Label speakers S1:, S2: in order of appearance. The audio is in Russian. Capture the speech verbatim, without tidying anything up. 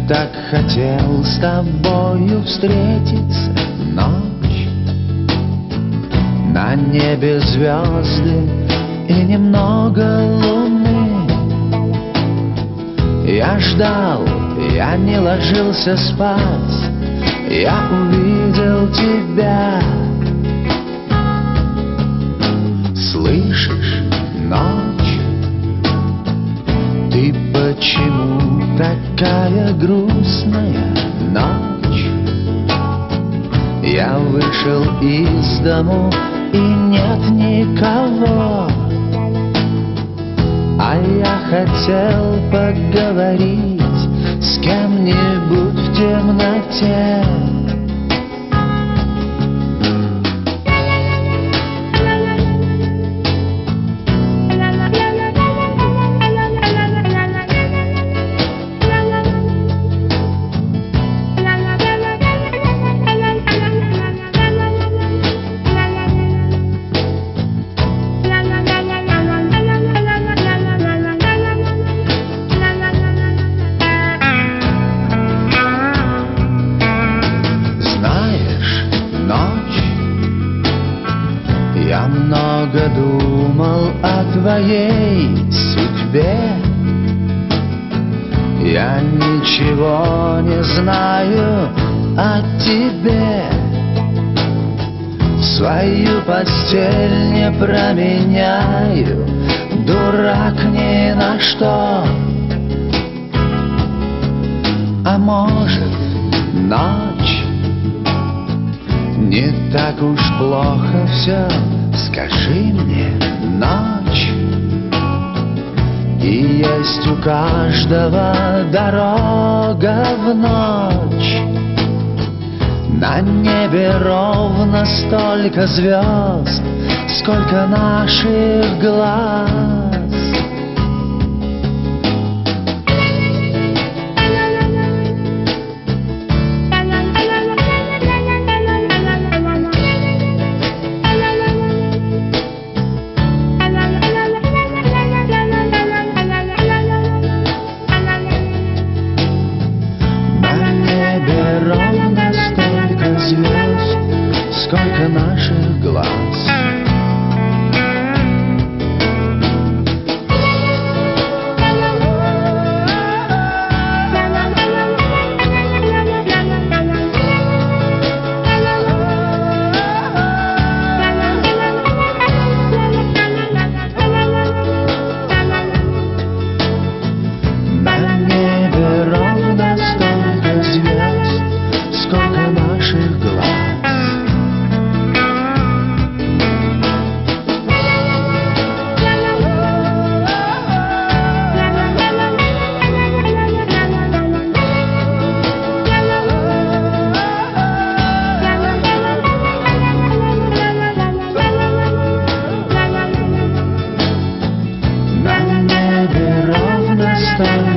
S1: так хотел с тобою встретиться. Ночь, на небе звезды и немного луны. Я ждал, я не ложился спать, я увидел тебя. Слышишь, ночь, ты почему такая грустная? Ночь, я вышел из дому и нет никого, а я хотел поговорить с кем-нибудь в темноте. Я много думал о твоей судьбе, я ничего не знаю о тебе. Свою постель не променяю, дурак ни на что. А может, ночь, не так уж плохо все. Скажи мне, ночь, и есть у каждого дорога в ночь. На небе ровно столько звезд, сколько наших глаз. Ровно столько звезд, сколько наших глаз. На небе ровно столько звезд, сколько наших глаз. На небе ровно столько